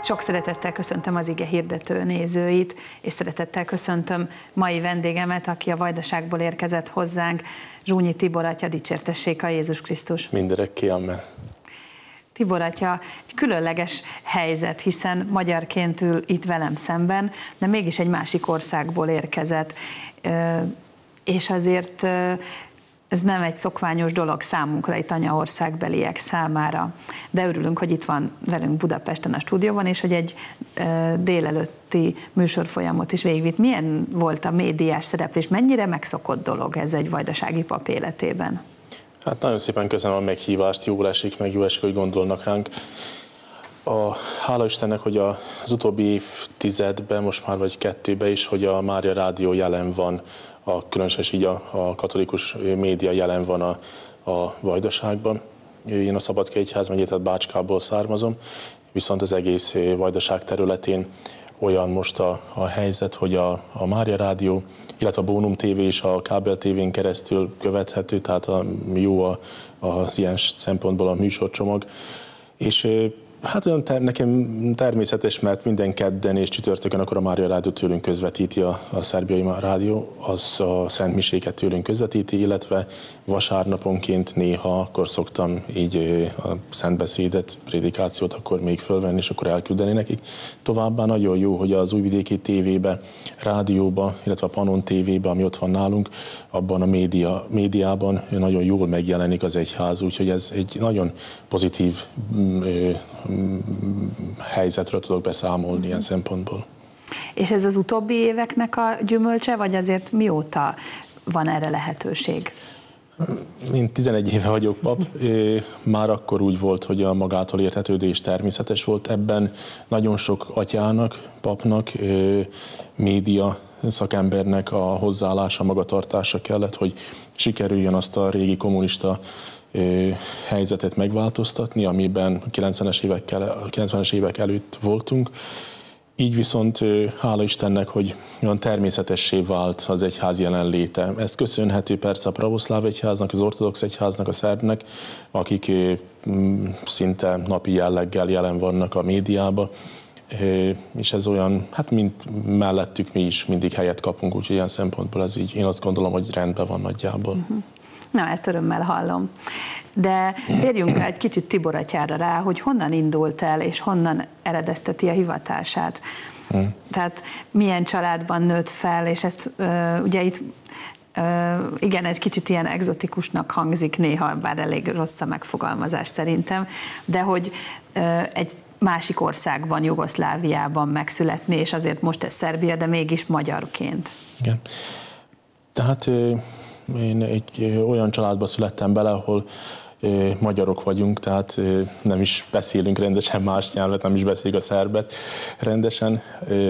Sok szeretettel köszöntöm az ige hirdető nézőit, és szeretettel köszöntöm mai vendégemet, aki a Vajdaságból érkezett hozzánk, Zsúnyi Tibor atya, dicsértessék a Jézus Krisztus. Mindörökké, amen. Tibor atya, egy különleges helyzet, hiszen magyarként ül itt velem szemben, de mégis egy másik országból érkezett, és azért ez nem egy szokványos dolog számunkra, itt anyaországbeliek számára, de örülünk, hogy itt van velünk Budapesten a stúdióban, és hogy egy délelőtti műsorfolyamot is végigvitt. Milyen volt a médiás szereplés, mennyire megszokott dolog ez egy vajdasági pap életében? Hát nagyon szépen köszönöm a meghívást, jól esik, hogy gondolnak ránk. Hála Istennek, hogy az utóbbi évtizedben, most már vagy 2-ben is, hogy a Mária Rádió jelen van, különösen így a katolikus média jelen van a Vajdaságban. Én a Szabadkai Egyházmegyét, tehát Bácskából származom, viszont az egész Vajdaság területén olyan most a helyzet, hogy a Mária Rádió, illetve a Bónum TV is a kábel tévén keresztül követhető, tehát jó az ilyen szempontból a műsorcsomag. És hát nekem természetes, mert minden kedden és csütörtökön akkor a Mária Rádió tőlünk közvetíti, a szerbiai rádió, az a Szent Miséket tőlünk közvetíti, illetve vasárnaponként néha akkor szoktam így a szentbeszédet, prédikációt akkor még fölvenni, és akkor elküldeni nekik. Továbbá nagyon jó, hogy az Újvidéki TV-be, rádióba, illetve a Pannon TV-be, ami ott van nálunk, abban a médiában nagyon jól megjelenik az egyház, úgyhogy ez egy nagyon pozitív helyzetről tudok beszámolni ilyen szempontból. És ez az utóbbi éveknek a gyümölcse, vagy azért mióta van erre lehetőség? Én 11 éve vagyok pap, már akkor úgy volt, hogy a magától értetődés természetes volt. Ebben nagyon sok atyának, papnak, média szakembernek a hozzáállása, magatartása kellett, hogy sikerüljön azt a régi kommunista helyzetet megváltoztatni, amiben 90-es évek előtt voltunk. Így viszont hála Istennek, hogy olyan természetessé vált az egyház jelenléte. Ez köszönhető persze a pravoszláv egyháznak, az ortodox egyháznak, a szerbnek, akik szinte napi jelleggel jelen vannak a médiában, és ez olyan, hát mellettük mi is mindig helyet kapunk, úgyhogy ilyen szempontból ez így, én azt gondolom, hogy rendben van nagyjából. Na, ezt örömmel hallom. De térjünk rá egy kicsit Tibor atyára rá, hogy honnan indult el, és honnan eredezteti a hivatását. Tehát milyen családban nőtt fel, és ezt ugye itt, igen, ez kicsit ilyen egzotikusnak hangzik néha, bár elég rossz a megfogalmazás szerintem, de hogy egy másik országban, Jugoszláviában megszületni, és azért most ez Szerbia, de mégis magyarként. Igen. Tehát én egy olyan családba születtem bele, ahol magyarok vagyunk, tehát nem is beszélünk rendesen más nyelvet, nem is beszéljük a szerbet rendesen.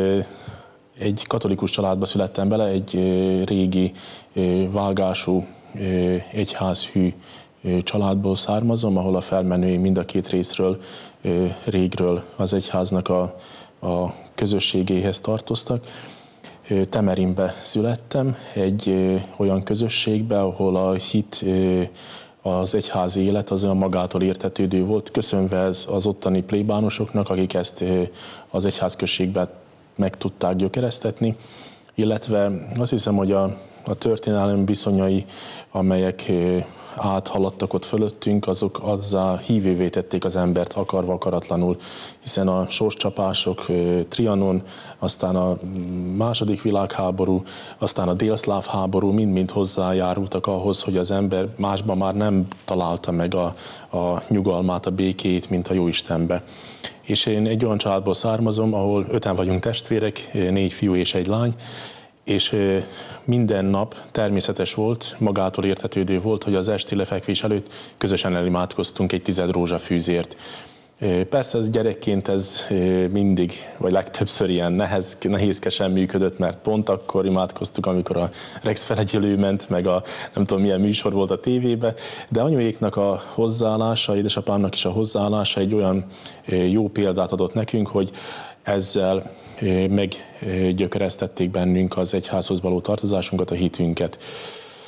Egy katolikus családba születtem bele, egy régi vágású, egyházhű családból származom, ahol a felmenői mind a két részről, régről az egyháznak a közösségéhez tartoztak. Temerinbe születtem, egy olyan közösségbe, ahol a hit, az egyházi élet az olyan magától értetődő volt, köszönve ez az ottani plébánosoknak, akik ezt az egyházközségben meg tudták gyökeresztetni, illetve azt hiszem, hogy a történelem viszonyai, amelyek áthaladtak ott fölöttünk, azok azzá hívővé tették az embert akarva, akaratlanul, hiszen a sorscsapások, Trianon, aztán a második világháború, aztán a délszláv háború mind-mind hozzájárultak ahhoz, hogy az ember másban már nem találta meg a nyugalmát, a békét, mint a Jóistenbe. És én egy olyan családból származom, ahol 5-en vagyunk testvérek, 4 fiú és 1 lány, és minden nap természetes volt, magától értetődő volt, hogy az esti lefekvés előtt közösen elimádkoztunk egy 10 rózsafűzért. Persze ez gyerekként ez mindig, vagy legtöbbször ilyen nehézkesen működött, mert pont akkor imádkoztuk, amikor a Rex felegyelő ment, meg nem tudom milyen műsor volt a tévébe, de anyuéknak a hozzáállása, édesapámnak is a hozzáállása egy olyan jó példát adott nekünk, hogy ezzel meggyökeresztették bennünk az egyházhoz való tartozásunkat, a hitünket.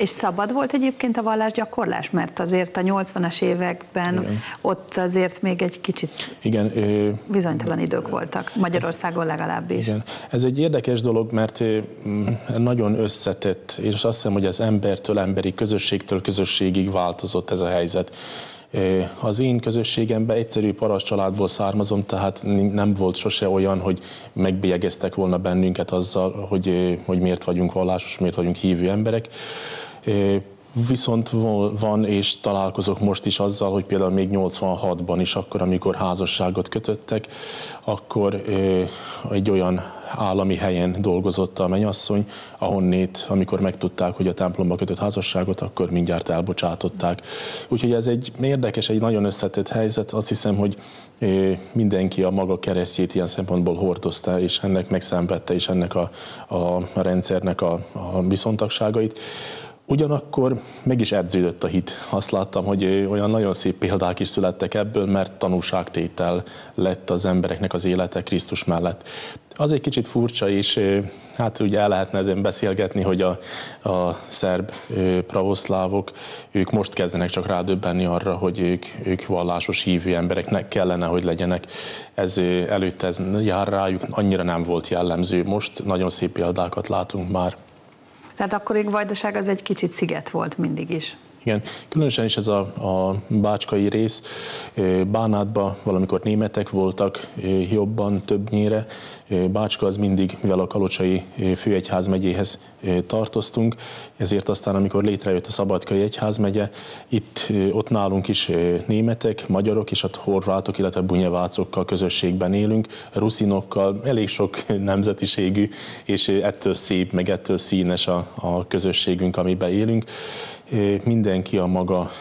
És szabad volt egyébként a vallásgyakorlás? Mert azért a 80-as években igen. Ott azért még egy kicsit igen, bizonytalan idők voltak, Magyarországon legalábbis. Igen. Ez egy érdekes dolog, mert nagyon összetett, és azt hiszem, hogy az embertől emberi, közösségtől közösségig változott ez a helyzet. Az én közösségemben egyszerű paraszt családból származom, tehát nem volt sose olyan, hogy megbélyegeztek volna bennünket azzal, hogy miért vagyunk vallásos, miért vagyunk hívő emberek. Viszont van, és találkozok most is azzal, hogy például még 86-ban is, akkor, amikor házasságot kötöttek, akkor egy olyan állami helyen dolgozott a mennyasszony, ahonnét, amikor megtudták, hogy a templomba kötött házasságot, akkor mindjárt elbocsátották. Úgyhogy ez egy érdekes, egy nagyon összetett helyzet. Azt hiszem, hogy mindenki a maga keresztjét ilyen szempontból hordozta, és ennek megszenvedte, és ennek a rendszernek a viszontagságait. Ugyanakkor meg is edződött a hit. Azt láttam, hogy olyan nagyon szép példák is születtek ebből, mert tanúságtétel lett az embereknek az élete Krisztus mellett. Az egy kicsit furcsa, és hát ugye el lehetne ezen beszélgetni, hogy a szerb pravoszlávok, ők most kezdenek csak rádöbbenni arra, hogy ők vallásos hívő embereknek kellene, hogy legyenek. Ez előtte ez jár rájuk, annyira nem volt jellemző. Most nagyon szép példákat látunk már. Tehát akkorig Vajdaság az egy kicsit sziget volt mindig is. Igen, különösen is ez a bácskai rész. Bánátban valamikor németek voltak jobban, többnyire. Bácska az mindig, mivel a Kalocsai főegyházmegyéhez tartoztunk, ezért aztán, amikor létrejött a Szabadkai egyházmegye, ott nálunk is németek, magyarok és a horvátok, illetve bunyevácokkal közösségben élünk, ruszinokkal, elég sok nemzetiségű, és ettől szép, meg ettől színes a közösségünk, amiben élünk. Mindenki a maga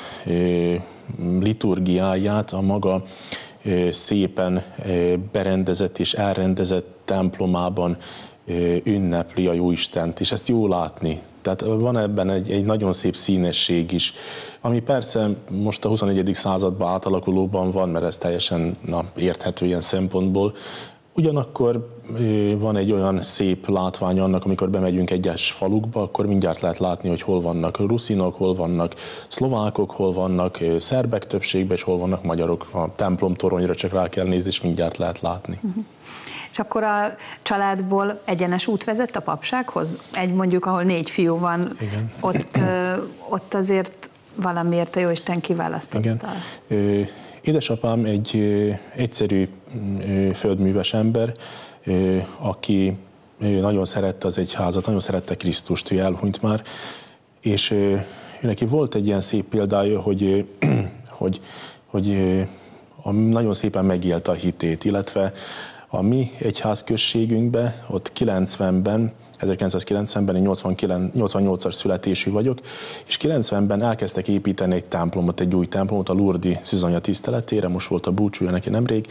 liturgiáját, a maga szépen berendezett és elrendezett templomában ünnepli a Jóistent, és ezt jó látni. Tehát van ebben egy nagyon szép színesség is, ami persze most a 21. században átalakulóban van, mert ez teljesen érthető ilyen szempontból. Ugyanakkor van egy olyan szép látvány annak, amikor bemegyünk egyes falukba, akkor mindjárt lehet látni, hogy hol vannak ruszinok, hol vannak szlovákok, hol vannak szerbek többségben, és hol vannak magyarok. A templom toronyra csak rá kell nézni, és mindjárt lehet látni. Uh-huh. És akkor a családból egyenes út vezet a papsághoz? Mondjuk, ahol 4 fiú van, ott azért valamiért a Jóisten kiválasztotta. Igen. Édesapám egy egyszerű földműves ember, aki nagyon szerette az egyházat, nagyon szerette Krisztust, ő elhunyt már, és neki volt egy ilyen szép példája, hogy nagyon szépen megélte a hitét, illetve a mi egyházközségünkben, ott 1990-ben, én 88-as születésű vagyok, és 90-ben elkezdtek építeni egy templomot, egy új templomot a Lourdes Szűzanya tiszteletére, most volt a búcsúja neki nemrég,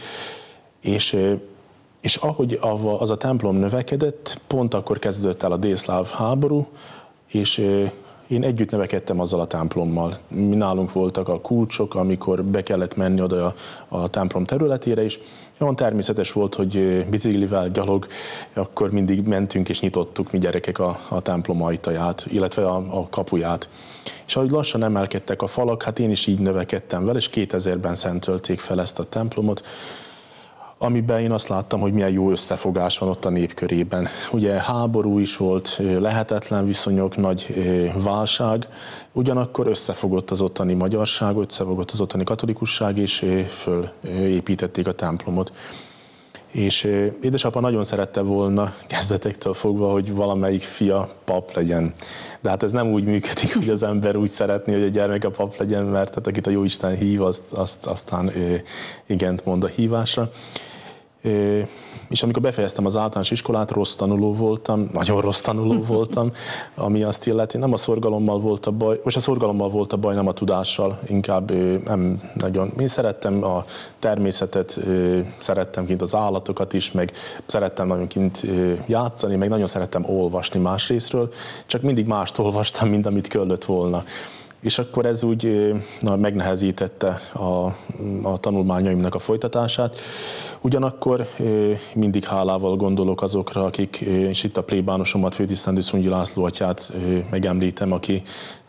és ahogy az a templom növekedett, pont akkor kezdődött el a délszláv háború, és én együtt növekedtem azzal a templommal. Mi nálunk voltak a kulcsok, amikor be kellett menni oda a templom területére is. Olyan természetes volt, hogy biciklivel, gyalog, akkor mindig mentünk és nyitottuk mi gyerekek a templom ajtaját, illetve a kapuját. És ahogy lassan emelkedtek a falak, hát én is így növekedtem vele, és 2000-ben szentölték fel ezt a templomot, amiben én azt láttam, hogy milyen jó összefogás van ott a népkörében. Ugye háború is volt, lehetetlen viszonyok, nagy válság, ugyanakkor összefogott az ottani magyarság, összefogott az ottani katolikusság, és fölépítették a templomot. És édesapa nagyon szerette volna kezdetektől fogva, hogy valamelyik fia pap legyen. De hát ez nem úgy működik, hogy az ember úgy szeretné, hogy a gyermeke pap legyen, mert hát akit a Jóisten hív, azt aztán igent mond a hívásra. És amikor befejeztem az általános iskolát, rossz tanuló voltam, nagyon rossz tanuló voltam, ami azt illeti, nem a szorgalommal volt a baj, most a szorgalommal volt a baj, nem a tudással, inkább nem nagyon. Én szerettem a természetet, szerettem kint az állatokat is, meg szerettem nagyon kint játszani, meg nagyon szerettem olvasni másrészről, csak mindig mást olvastam, mint amit kellett volna. És akkor ez úgy megnehezítette a tanulmányaimnak a folytatását. Ugyanakkor mindig hálával gondolok azokra, akik, és itt a plébánosomat, főtisztendő Szunyi László atyát megemlítem, aki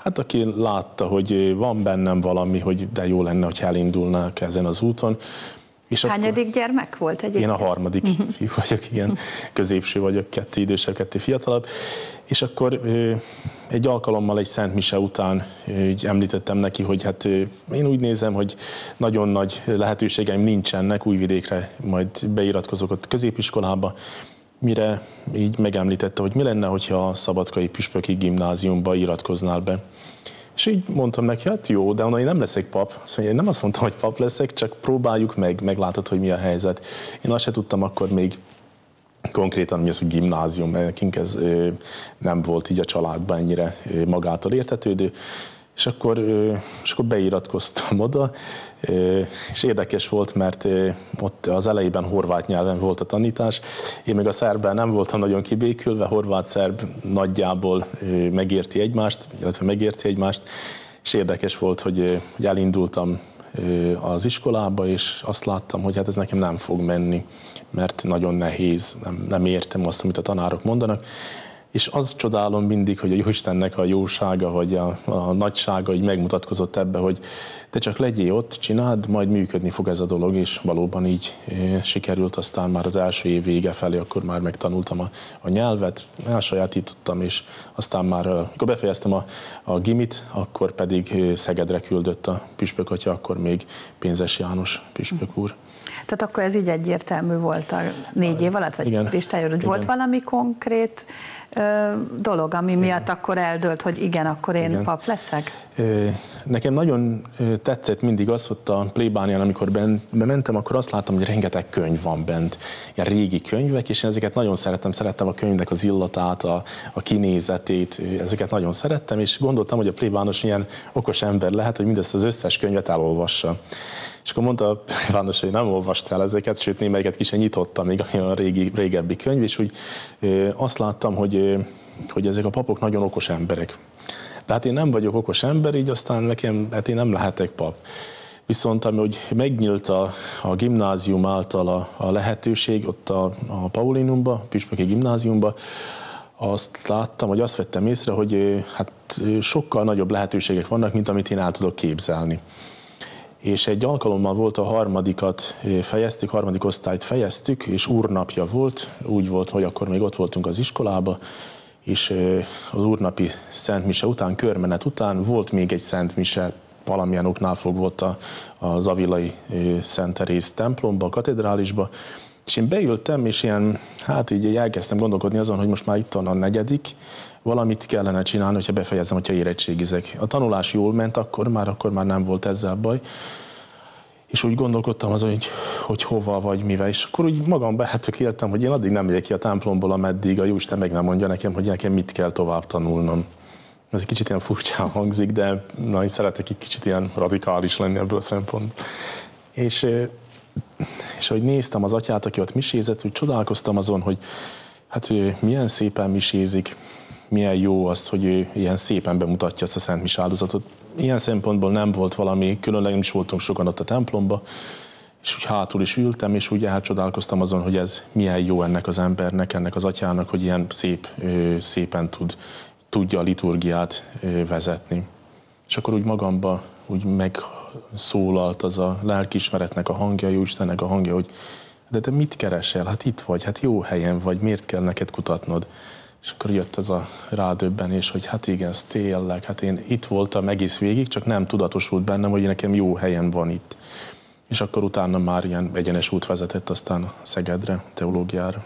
Hát aki látta, hogy van bennem valami, hogy de jó lenne, hogy elindulnák ezen az úton. És hányadik gyermek volt egyébként? Én a harmadik fiú vagyok, igen, középső vagyok, 2 idősebb, 2 fiatalabb. És akkor egy alkalommal egy Szent Mise után így említettem neki, hogy hát én úgy nézem, hogy nagyon nagy lehetőségeim nincsenek, Újvidékre majd beiratkozok ott középiskolába, mire így megemlítette, hogy mi lenne, hogyha a Szabadkai Püspöki Gimnáziumba iratkoznál be. És így mondtam neki, hát jó, de onnan én nem leszek pap. Szóval én nem azt mondtam, hogy pap leszek, csak próbáljuk meg, meglátod, hogy mi a helyzet. Én azt se tudtam akkor még konkrétan, mi az, hogy gimnázium, mert nekünk ez nem volt így a családban ennyire magától értetődő. És akkor beiratkoztam oda, és érdekes volt, mert ott az elejében horvát nyelven volt a tanítás. Én még a szerbben nem voltam nagyon kibékülve, horvát-szerb nagyjából megérti egymást, és érdekes volt, hogy elindultam az iskolába, és azt láttam, hogy hát ez nekem nem fog menni, mert nagyon nehéz, nem értem azt, amit a tanárok mondanak. És azt csodálom mindig, hogy a Jóistennek a jósága, vagy a nagysága így megmutatkozott ebbe, hogy te csak legyél ott, csináld, majd működni fog ez a dolog, és valóban így sikerült. Aztán már az első év vége felé, akkor már megtanultam a nyelvet, elsajátítottam, és aztán már, amikor befejeztem a gimit, akkor pedig Szegedre küldött a püspökatya, akkor még Pénzes János püspök úr. Tehát akkor ez így egyértelmű volt a 4 év alatt, vagy Pistály úr, hogy volt valami konkrét dolog, ami miatt akkor eldőlt, hogy igen, akkor én pap leszek? Nekem nagyon tetszett mindig az, hogy a plébánián, amikor bementem, akkor azt láttam, hogy rengeteg könyv van bent, ilyen régi könyvek, és én ezeket nagyon szerettem a könyvnek az illatát, a kinézetét, ezeket nagyon szerettem, és gondoltam, hogy a plébános ilyen okos ember lehet, hogy mindezt az összes könyvet elolvassa. És akkor mondta a plébános, hogy nem olvastál ezeket, sőt némelyiket ki sem nyitottam, még a régebbi könyv, és úgy azt láttam, hogy ezek a papok nagyon okos emberek. De hát én nem vagyok okos ember, így aztán nekem, hát én nem lehetek pap. Viszont hogy megnyílt a gimnázium által a lehetőség, ott a Paulinumba, a Püspöki Gimnáziumba, azt láttam, hogy azt vettem észre, hogy hát sokkal nagyobb lehetőségek vannak, mint amit én el tudok képzelni. És egy alkalommal volt, a harmadik osztályt fejeztük, és úrnapja volt, úgy volt, hogy akkor még ott voltunk az iskolába, és az úrnapi Szent Mise után, körmenet után volt még egy Szent Mise, valamilyen oknál fogva ott az avilai Szent Teréz templomba, a katedrálisba, és én beültem, és így elkezdtem gondolkodni azon, hogy most már itt van a 4., valamit kellene csinálni, hogyha befejezem, hogyha érettségizek. A tanulás jól ment, akkor már nem volt ezzel baj. És úgy gondolkodtam azon, hogy hova vagy mivel. És akkor úgy magam éltem, hogy én addig nem megyek ki a templomból, ameddig a Jóisten meg nem mondja nekem, hogy nekem mit kell tovább tanulnom. Ez egy kicsit ilyen furcsán hangzik, de én szeretek egy kicsit ilyen radikális lenni ebből a szempontból. És ahogy néztem az atyát, aki ott misézett, úgy csodálkoztam azon, hogy hát milyen szépen misézik, milyen jó az, hogy ő ilyen szépen bemutatja ezt a Szent Mise áldozatot. Ilyen szempontból nem volt valami, különleg nem is voltunk sokan ott a templomba, és úgy hátul is ültem, és úgy elcsodálkoztam azon, hogy ez milyen jó ennek az embernek, ennek az atyának, hogy ilyen szépen tudja a liturgiát vezetni. És akkor úgy magamba úgy megszólalt az a lelkiismeretnek a hangja, Jóistennek a hangja, hogy de te mit keresel? Hát itt vagy, hát jó helyen vagy, miért kell neked kutatnod? És akkor jött ez a rádöbbenés, hogy hát igen, ez tényleg, hát én itt voltam egész végig, csak nem tudatosult bennem, hogy nekem jó helyen van itt. És akkor utána már ilyen egyenes út vezetett aztán Szegedre, teológiára.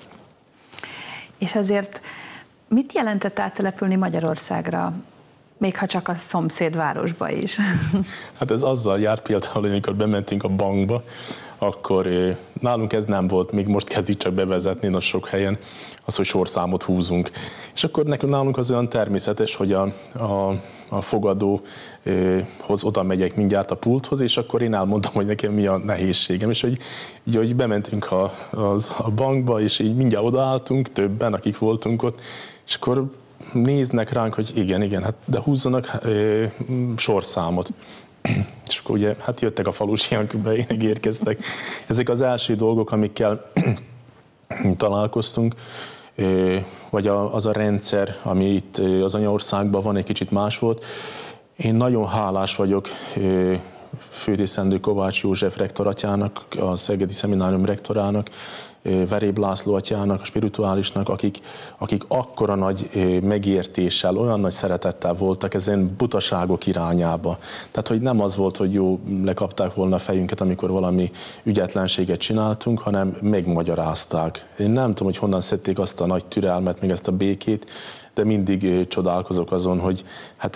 És azért mit jelentett áttelepülni Magyarországra, még ha csak a szomszédvárosba is? Hát ez azzal járt például, amikor bementünk a bankba, akkor nálunk ez nem volt, még most kezdik csak bevezetni nagy sok helyen, az, hogy sorszámot húzunk. És akkor nálunk az olyan természetes, hogy a fogadóhoz oda megyek mindjárt a pulthoz, és akkor én elmondom, hogy nekem mi a nehézségem. És hogy bementünk a bankba, és így mindjárt odaálltunk, többen, akik voltunk ott, és akkor néznek ránk, hogy igen, hát de húzzanak sorszámot. És akkor ugye, hát jöttek a falusiak, érkeztek. Ezek az első dolgok, amikkel találkoztunk, vagy az a rendszer, ami itt az anyaországban van, egy kicsit más volt. Én nagyon hálás vagyok főrészendő Kovács József rektoratyának, a Szegedi Szeminárium rektorának, Veréb László atyának, a spirituálisnak, akik akkora nagy megértéssel, olyan nagy szeretettel voltak ezen butaságok irányába. Tehát, hogy nem az volt, hogy jó, lekapták volna a fejünket, amikor valami ügyetlenséget csináltunk, hanem megmagyarázták. Én nem tudom, hogy honnan szedték azt a nagy türelmet, még ezt a békét, de mindig csodálkozok azon, hogy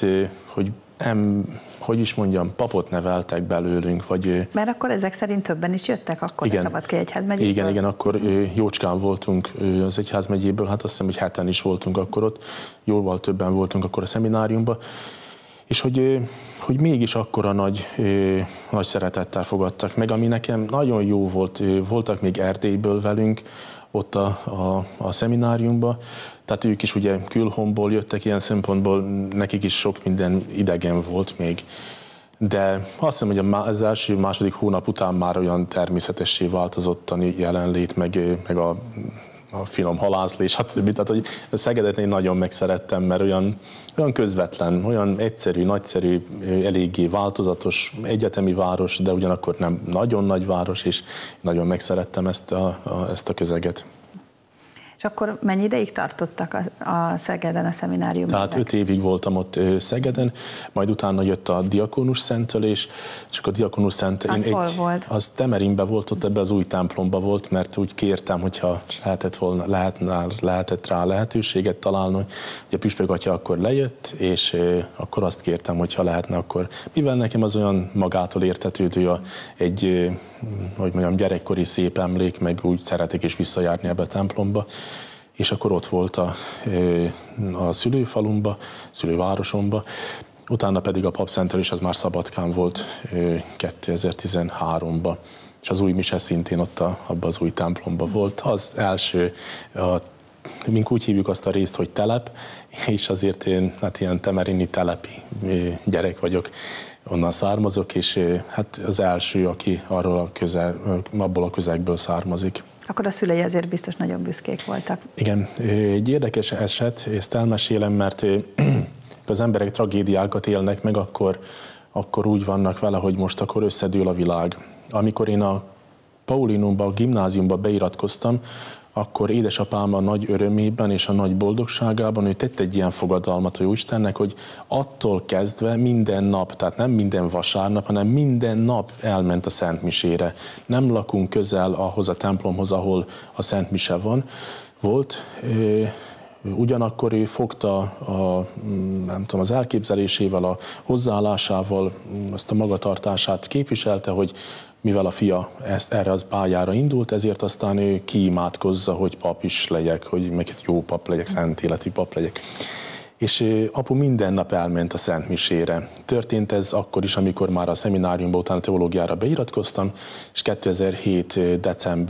hogy is mondjam, papot neveltek belőlünk, vagy... Mert akkor ezek szerint többen is jöttek akkor igen, a Szabadkai Egyházmegyéből? Igen, akkor jócskán voltunk az Egyházmegyéből, hát azt hiszem, hogy 7-en is voltunk akkor ott, jóval többen voltunk akkor a szemináriumban, és hogy mégis akkora nagy szeretettel fogadtak meg, ami nekem nagyon jó volt, voltak még Erdélyből velünk, ott a szemináriumban, tehát ők is ugye külhomból jöttek, ilyen szempontból nekik is sok minden idegen volt még. De azt hiszem, hogy az első, második hónap után már olyan természetessé vált az ottani jelenlét, meg a finom halászlés, stb. Tehát, hogy a Szegedet én nagyon megszerettem, mert olyan közvetlen, olyan egyszerű, nagyszerű, eléggé változatos egyetemi város, de ugyanakkor nem nagyon nagy város, és nagyon megszerettem ezt a közeget. És akkor mennyi ideig tartottak a Szegeden a szemináriumban? Tehát 5 évig voltam ott Szegeden, majd utána jött a diakonus szentelés, és akkor a diakonus szentelés... Az hol volt? Az Temerinben volt, ott ebbe az új templomba volt, mert úgy kértem, hogyha lehetett rá lehetőséget találni, hogy a püspök atya akkor lejött, és akkor azt kértem, hogyha lehetne, akkor mivel nekem az olyan magától értetődő egy, hogy mondjam, gyerekkori szép emlék, meg úgy szeretek is visszajárni ebbe a templomba, és akkor ott volt a szülőfalumba, szülővárosomba, utána pedig a papszentelés az már Szabadkán volt 2013-ban, és az új mise szintén ott abban az új templomban volt. Az első, mink úgy hívjuk azt a részt, hogy telep, és azért én hát ilyen temerini telepi gyerek vagyok, onnan származok, és hát az első, aki abból a közegből származik. Akkor a szülei azért biztos nagyon büszkék voltak. Igen, egy érdekes eset, ezt elmesélem, mert az emberek tragédiákat élnek meg, akkor úgy vannak vele, hogy most akkor összedől a világ. Amikor én a Paulinumba, a gimnáziumba beiratkoztam, akkor édesapám a nagy örömében és a nagy boldogságában ő tett egy ilyen fogadalmat a Jóistennek, hogy attól kezdve minden nap, tehát nem minden vasárnap, hanem minden nap elment a Szentmisére. Nem lakunk közel ahhoz a templomhoz, ahol a Szentmise volt. Ugyanakkor ő fogta nem tudom, az elképzelésével, a hozzáállásával, azt a magatartását képviselte, hogy mivel a fia erre az pályára indult, ezért aztán ő kiimádkozza, hogy pap is legyek, hogy meg egy jó pap legyek, szent életű pap legyek. És apu minden nap elment a Szentmisére. Történt ez akkor is, amikor már a szemináriumban után a teológiára beiratkoztam, és 2007.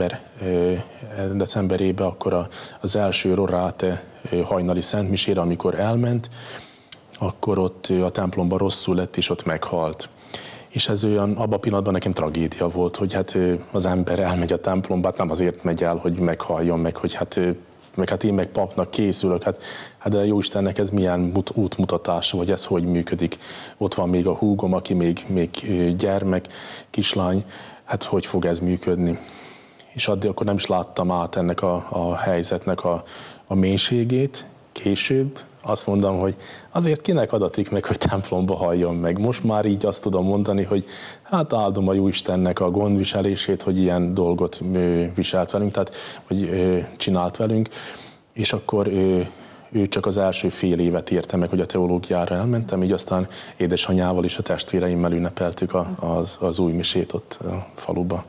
decemberében akkor az első Rorate hajnali Szentmisére, amikor elment, akkor ott a templomban rosszul lett, és ott meghalt. És ez olyan, abban a pillanatban nekem tragédia volt, hogy hát az ember elmegy a templomba, hát nem azért megy el, hogy meghalljon, meg hogy hát én meg papnak készülök, hát de Jóistennek ez milyen útmutatása, vagy ez hogy működik. Ott van még a húgom, aki még gyermek, kislány, hát hogy fog ez működni. És addig akkor nem is láttam át ennek a helyzetnek a mélységét. Később azt mondom, hogy azért kinek adatik meg, hogy templomba halljon meg. Most már így azt tudom mondani, hogy hát áldom a Jóistennek a gondviselését, hogy ilyen dolgot viselt velünk, tehát hogy csinált velünk, és akkor ő csak az első fél évet érte meg, hogy a teológiára elmentem, így aztán édesanyával és a testvéreimmel ünnepeltük az új misét ott a faluba.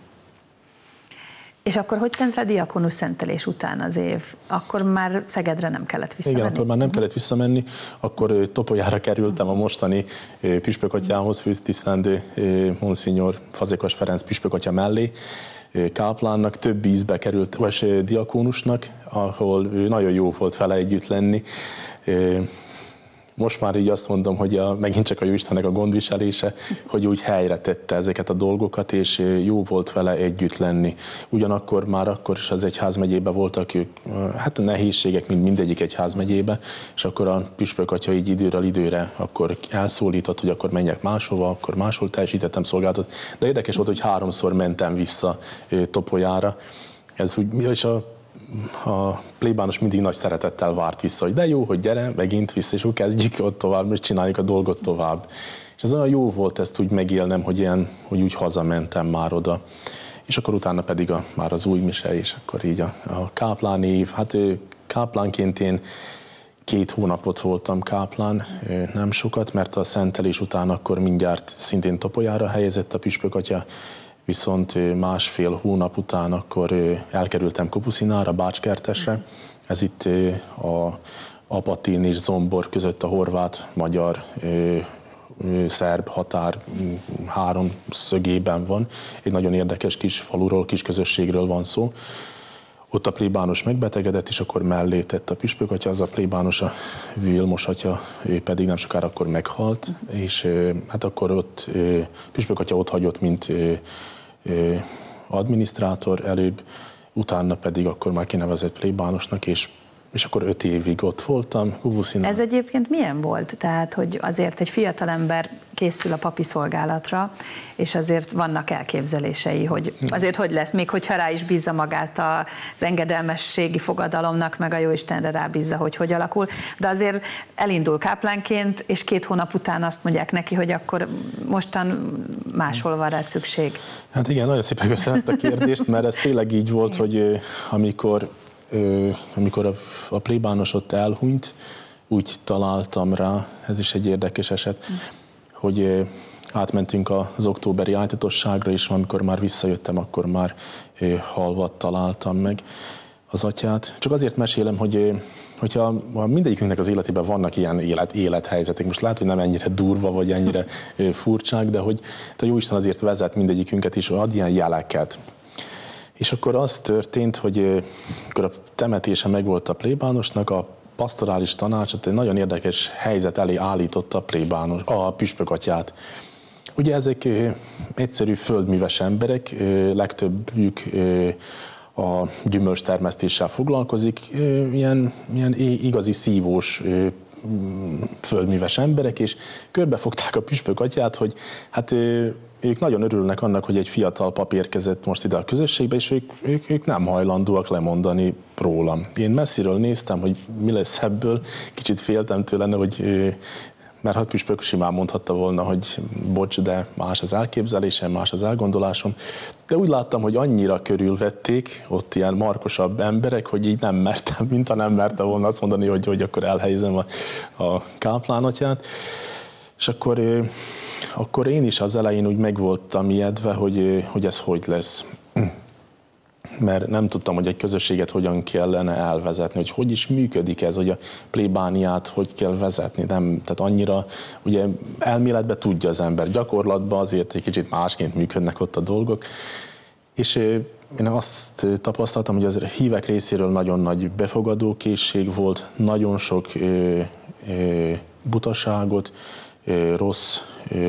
És akkor hogy telt le diakonus szentelés után az év? Akkor már Szegedre nem kellett visszamenni? Igen, akkor már nem kellett visszamenni, akkor Topolyára kerültem a mostani püspökatyához, főtisztelendő Monsignor Fazekas Ferenc püspökatya mellé, káplánnak, több ízbe került, vagy diakónusnak, ahol nagyon jó volt vele együtt lenni. most már így azt mondom, hogy megint csak a Jóistennek a gondviselése, hogy úgy helyre tette ezeket a dolgokat, és jó volt vele együtt lenni. Ugyanakkor már akkor is az egyházmegyében voltak hát a nehézségek, mint mindegyik egyházmegyébe, és akkor a püspök atya így időről időre akkor elszólított, hogy akkor menjek máshova, akkor máshol teljesítettem szolgálatot. De érdekes volt, hogy 3-szor mentem vissza Topolyára. Ez úgy, és a plébános mindig nagy szeretettel várt vissza, hogy de jó, hogy gyere, megint vissza, és úgy kezdjük ott tovább, és csináljuk a dolgot tovább. És ez olyan jó volt ezt úgy megélnem, hogy úgy hazamentem már oda. És akkor utána pedig már az új mise, és akkor így a káplán év. Hát káplánként én 2 hónapot voltam káplán, nem sokat, mert a szentelés után akkor mindjárt szintén Topolyára helyezett a püspök atya, viszont 1,5 hónap után akkor elkerültem Kopuszinára, Bácskertesre. Ez itt a Apatin és Zombor között a horvát-magyar szerb határ 3 szögében van. Egy nagyon érdekes kis faluról, kis közösségről van szó. Ott a plébános megbetegedett, és akkor mellé tett a püspök atya, az a plébános, a Vilmos atya, ő pedig nem sokára akkor meghalt, és hát akkor ott püspök atya ott hagyott, mint adminisztrátor előbb, utána pedig akkor már kinevezett plébánosnak, és akkor 5 évig ott voltam. Ez egyébként milyen volt? Tehát, hogy azért egy fiatalember készül a papi szolgálatra, és azért vannak elképzelései, hogy azért hogy lesz, még hogyha rá is bízza magát az engedelmességi fogadalomnak, meg a Jóistenre rábízza, hogy alakul, de azért elindul káplánként, és 2 hónap után azt mondják neki, hogy akkor mostan máshol van rá szükség. Hát igen, nagyon szépen köszönöm ezt a kérdést, mert ez tényleg így volt, hogy amikor a plébános ott elhunyt, úgy találtam rá, ez is egy érdekes eset, hogy átmentünk az októberi áldozatosságra, és amikor már visszajöttem, akkor már halva találtam meg az atyát. Csak azért mesélem, hogyha mindegyikünknek az életében vannak ilyen élethelyzetek, most lehet, hogy nem ennyire durva, vagy ennyire furcsák, de hogy a Jóisten azért vezet mindegyikünket, és ad ilyen jeleket. És akkor az történt, hogy akkor a temetése megvolt a plébánosnak, a pastorális tanácsot egy nagyon érdekes helyzet elé állította a püspök atyát. Ugye ezek egyszerű földműves emberek, legtöbbjük a gyümölcstermesztéssel foglalkozik, ilyen igazi szívós földműves emberek, és körbefogták a püspök atyát, hogy hát ők nagyon örülnek annak, hogy egy fiatal pap érkezett most ide a közösségbe, és ők nem hajlandóak lemondani rólam. Én messziről néztem, hogy mi lesz ebből, kicsit féltem tőle, hogy mert hát püspök simán mondhatta volna, hogy bocs, de más az elképzelésem, más az elgondolásom. De úgy láttam, hogy annyira körülvették ott ilyen markosabb emberek, hogy így nem mertem, mintha nem merte volna azt mondani, hogy akkor elhelyezem a káplánatyát. És akkor én is az elején úgy meg voltam ijedve, hogy ez hogy lesz. Mert nem tudtam, hogy egy közösséget hogyan kellene elvezetni, hogy is működik ez, hogy a plébániát hogy kell vezetni. Tehát annyira, ugye elméletben tudja az ember, gyakorlatban azért egy kicsit másként működnek ott a dolgok. És én azt tapasztaltam, hogy az hívek részéről nagyon nagy befogadókészség volt, nagyon sok butaságot, rossz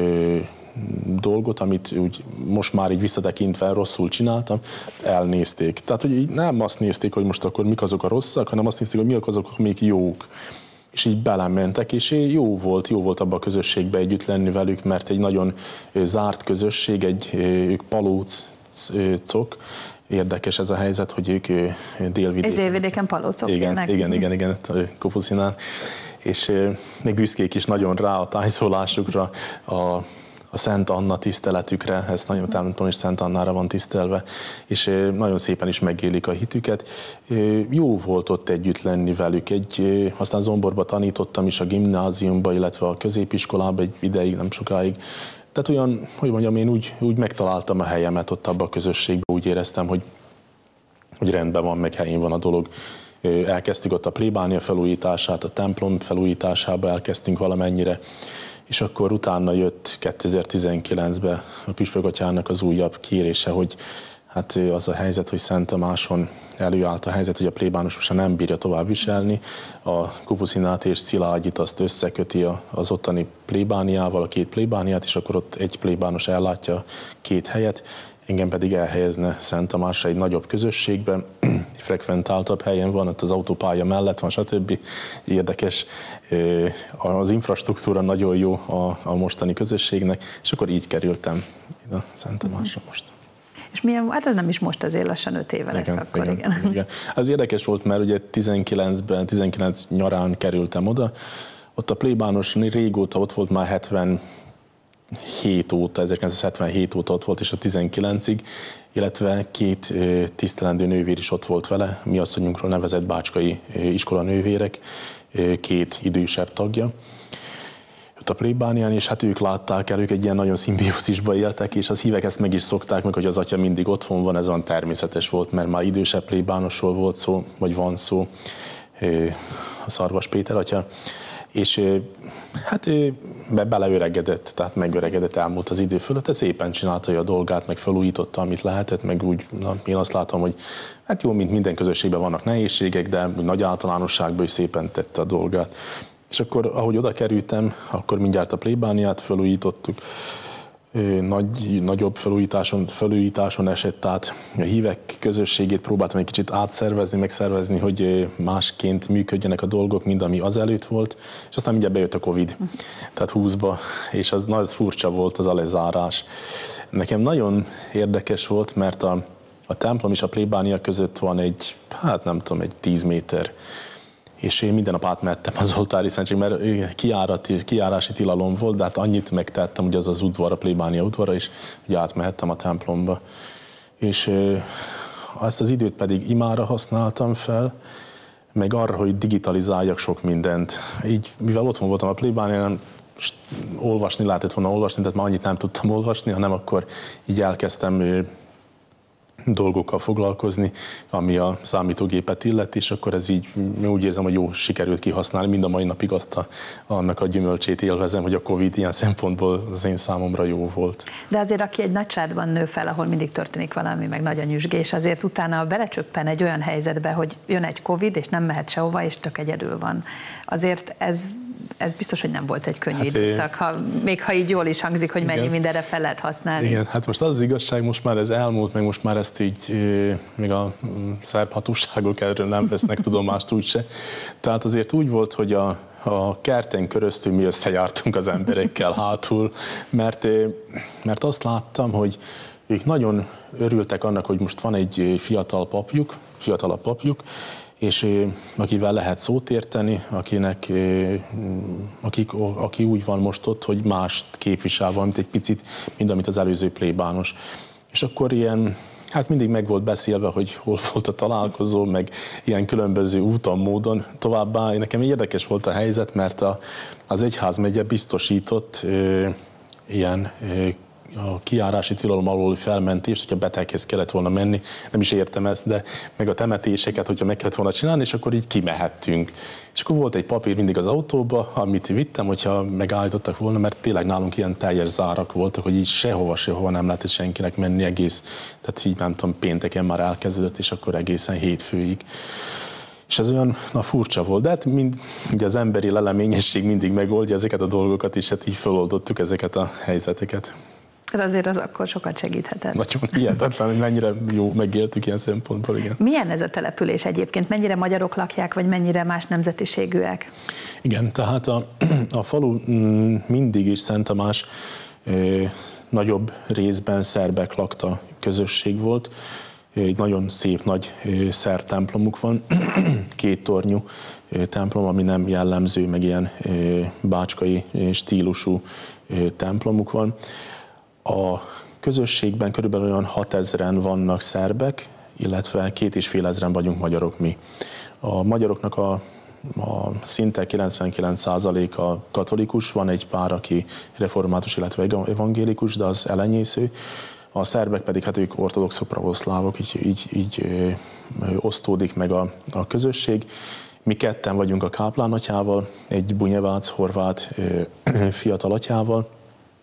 dolgot, amit úgy most már így visszatekintve rosszul csináltam, elnézték. Tehát, hogy így nem azt nézték, hogy most akkor mik azok a rosszak, hanem azt nézték, hogy mik azok, amik jók. És így belementek, és jó volt abban a közösségben együtt lenni velük, mert egy nagyon zárt közösség, ők palócok. Érdekes ez a helyzet, hogy ők délvidéken. És délvidéken palócok. Igen, Kopuszinán. És még büszkék is nagyon rá a tájszólásukra, a Szent Anna tiszteletükre, ez nagyon templom is Szent Annára van tisztelve, és nagyon szépen is megélik a hitüket. Jó volt ott együtt lenni velük. Aztán Zomborba tanítottam is a gimnáziumba, illetve a középiskolába egy ideig, nem sokáig. Tehát olyan, hogy mondjam, én úgy megtaláltam a helyemet ott abban a közösségben, úgy éreztem, hogy rendben van, meg helyén van a dolog. Elkezdtük ott a plébánia felújítását, a templom felújításába elkezdtünk valamennyire, és akkor utána jött 2019-ben a püspök atyának az újabb kérése, hogy hát az a helyzet, hogy Szent Tamáson előállt a helyzet, hogy a plébános most nem bírja tovább viselni, a Kupuszinát és Szilágyit azt összeköti az ottani plébániával, a két plébániát, és akkor ott egy plébános ellátja két helyet, engem pedig elhelyezne Szent Tamásra egy nagyobb közösségben, frekventáltabb helyen van, ott az autópálya mellett van, stb. Érdekes, az infrastruktúra nagyon jó a mostani közösségnek, és akkor így kerültem ide Szent Tamásra most. És milyen, hát ez nem is most, azért lassan 5 éve lesz akkor, igen. Ez érdekes volt, mert ugye 19 nyarán kerültem oda, ott a plébános régóta ott volt, már 77 óta, 1977 óta ott volt, és a 19-ig, illetve 2 tisztelendő nővér is ott volt vele, mi asszonyunkról nevezett bácskai iskolanővérek, 2 idősebb tagja ott a plébánián, és hát ők látták el, ők egy ilyen nagyon szimbiózisba éltek, és az hívek ezt meg is szokták meg, hogy az atya mindig otthon van, ez olyan természetes volt, mert már idősebb plébánosról volt szó, vagy van szó, a Szarvas Péter atya, és hát beleöregedett, tehát megöregedett, elmúlt az idő fölött, ez szépen csinálta a dolgát, meg felújította, amit lehetett, meg úgy, én azt látom, hogy hát jó, mint minden közösségben vannak nehézségek, de nagy általánosságban is szépen tette a dolgát. És akkor, ahogy oda kerültem, akkor mindjárt a plébániát felújítottuk, nagyobb felújításon esett át. A hívek közösségét próbáltam egy kicsit átszervezni, megszervezni, hogy másként működjenek a dolgok, mint ami azelőtt volt, és aztán mindjárt bejött a Covid, tehát 20-ba, és az nagyon furcsa volt az a lezárás. Nekem nagyon érdekes volt, mert a templom és a plébánia között van egy, hát nem tudom, egy 10 méter, és én minden nap átmehettem az oltári szentség, mert kijárási tilalom volt, de hát annyit megtettem, hogy az udvar, a plébánia udvara, és hogy átmehettem a templomba. És ezt az időt pedig imára használtam fel, meg arra, hogy digitalizáljak sok mindent. Így, mivel otthon voltam a plébánián, olvasni lehetett volna olvasni, tehát már annyit nem tudtam olvasni, hanem akkor így elkezdtem dolgokkal foglalkozni, ami a számítógépet illeti, és akkor ez így úgy érzem, hogy jó sikerült kihasználni. Mind a mai napig annak a gyümölcsét élvezem, hogy a Covid ilyen szempontból az én számomra jó volt. De azért, aki egy nagy családban nő fel, ahol mindig történik valami, meg nagy a nyüzsgés, azért utána belecsöppen egy olyan helyzetbe, hogy jön egy Covid, és nem mehet sehova, és tök egyedül van. Azért ez biztos, hogy nem volt egy könnyű időszak, még ha így jól is hangzik, hogy mennyi mindenre fel lehet használni. Igen, hát most az igazság, most már ez elmúlt, meg most már ezt így még a szerb hatóságok erről nem vesznek tudomást úgyse. Tehát azért úgy volt, hogy a kerten köröztül mi összejártunk az emberekkel hátul, mert azt láttam, hogy ők nagyon örültek annak, hogy most van egy fiatalabb papjuk, és akivel lehet szót érteni, aki úgy van most ott, hogy mást képvisel valamit egy picit, mint amit az előző plébános. És akkor ilyen, hát mindig meg volt beszélve, hogy hol volt a találkozó, meg ilyen különböző úton, módon. Továbbá nekem érdekes volt a helyzet, mert az egyházmegye biztosított ilyen a kijárási tilalom alól felmentést, hogyha beteghez kellett volna menni, nem is értem ezt, de meg a temetéseket, hogyha meg kellett volna csinálni, és akkor így kimehettünk. És akkor volt egy papír mindig az autóba, amit vittem, hogyha megállítottak volna, mert tényleg nálunk ilyen teljes zárak voltak, hogy így sehova nem lehetett senkinek menni egész, tehát így nem tudom, pénteken már elkezdődött, és akkor egészen hétfőig. És ez olyan furcsa volt, de hát ugye az emberi leleményesség mindig megoldja ezeket a dolgokat, és hát így feloldottuk ezeket a helyzeteket. De azért az akkor sokat segíthetett. Nagyon hihetetlen, hogy mennyire jó megéltük ilyen szempontból, igen. Milyen ez a település egyébként? Mennyire magyarok lakják, vagy mennyire más nemzetiségűek? Igen, tehát a falu mindig is Szent Tamás nagyobb részben szerbek lakta közösség volt. Egy nagyon szép nagy szertemplomuk van, 2 tornyú templom, ami nem jellemző, meg ilyen bácskai stílusú templomuk van. A közösségben körülbelül olyan 6000-en vannak szerbek, illetve 2500 vagyunk magyarok mi. A magyaroknak a szinte 99%-a katolikus, van egy pár, aki református, illetve evangélikus, de az elenyésző. A szerbek pedig, hát ők ortodoxok, pravoszlávok, így osztódik meg a közösség. Mi ketten vagyunk a káplán atyával, egy bunyevác, horvát fiatal atyával,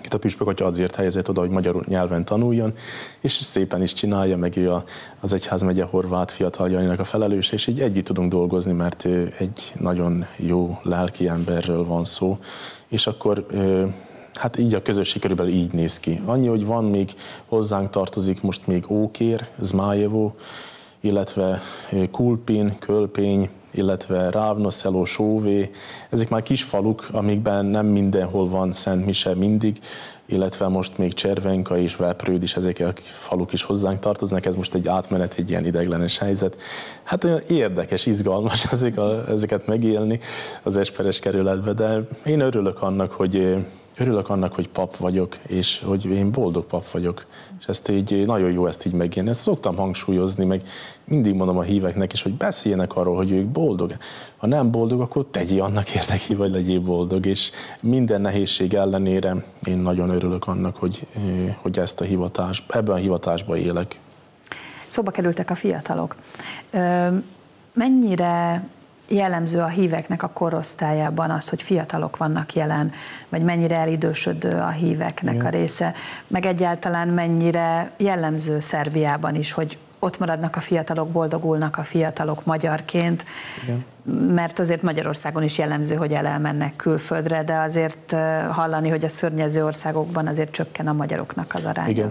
Itt a püspök atya azért helyezett oda, hogy magyar nyelven tanuljon, és szépen is csinálja, meg ő az egyházmegye horvát fiataljainak a felelőse, és így együtt tudunk dolgozni, mert egy nagyon jó lelki emberről van szó, és akkor hát így a közösség körülbelül így néz ki. Annyi, hogy van még, hozzánk tartozik most még Ókér, Zmájevó, illetve Kulpin, Kölpény, illetve Rávnoszeló, Sóvé. Ezek már kis faluk, amikben nem mindenhol van Szent Mise mindig, illetve most még Cservenka és Veprőd is, ezek a faluk is hozzánk tartoznak. Ez most egy átmenet, egy ilyen ideiglenes helyzet. Hát olyan érdekes, izgalmas ezeket megélni az Esperes kerületbe, de én örülök annak, hogy pap vagyok, és hogy én boldog pap vagyok. És ezt így nagyon jó ezt így megélni. Ezt szoktam hangsúlyozni, meg mindig mondom a híveknek is, hogy beszéljenek arról, hogy ők boldog. Ha nem boldog, akkor tegyél annak érdekében, hogy legyél boldog. És minden nehézség ellenére én nagyon örülök annak, hogy ezt a ebben a hivatásban élek. Szóba kerültek a fiatalok. Mennyire jellemző a híveknek a korosztályában az, hogy fiatalok vannak jelen, vagy mennyire elidősödő a híveknek a része, meg egyáltalán mennyire jellemző Szerbiában is, hogy ott maradnak a fiatalok, boldogulnak a fiatalok magyarként, igen. Mert azért Magyarországon is jellemző, hogy elmennek külföldre, de azért hallani, hogy a szörnyező országokban azért csökken a magyaroknak az aránya. Igen.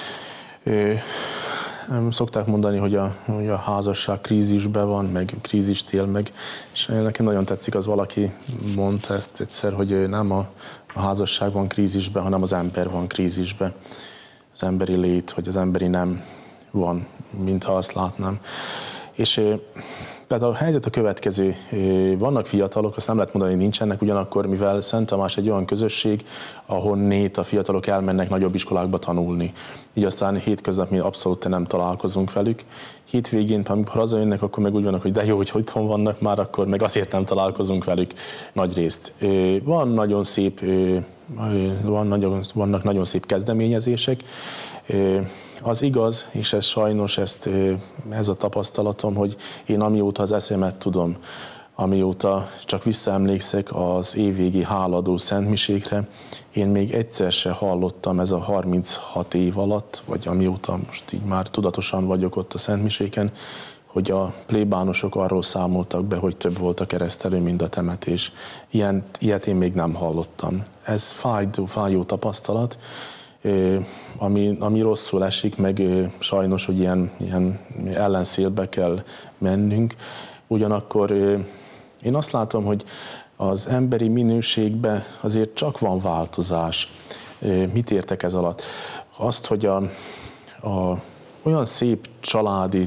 Szokták mondani, hogy a házasság krízisben van, meg krízist él meg, és nekem nagyon tetszik, az valaki mondta ezt egyszer, hogy nem a házasság van krízisben, hanem az ember van krízisben. Az emberi lét, vagy az emberi nem van, mintha azt látnám. És tehát a helyzet a következő, vannak fiatalok, azt nem lehet mondani, hogy nincsenek, ugyanakkor, mivel Szent Tamás egy olyan közösség, ahonnét a fiatalok elmennek nagyobb iskolákba tanulni. Így aztán hétköznap mi abszolút nem találkozunk velük. Hétvégén, amikor hazajönnek, akkor meg úgy vannak, hogy de jó, hogy otthon vannak már, akkor meg azért nem találkozunk velük nagy részt. Vannak nagyon szép kezdeményezések. Az igaz, és ez sajnos ez a tapasztalatom, hogy én amióta az eszemet tudom, amióta csak visszaemlékszek az évvégi háladó szentmisékre, én még egyszer se hallottam ez a 36 év alatt, vagy amióta most így már tudatosan vagyok ott a szentmiséken, hogy a plébánosok arról számoltak be, hogy több volt a keresztelő, mint a temetés. Ilyet én még nem hallottam. Ez fájó tapasztalat, ami rosszul esik, meg sajnos, hogy ilyen ellenszélbe kell mennünk. Ugyanakkor én azt látom, hogy az emberi minőségben azért csak van változás. Mit értek ez alatt? Azt, hogy olyan szép családi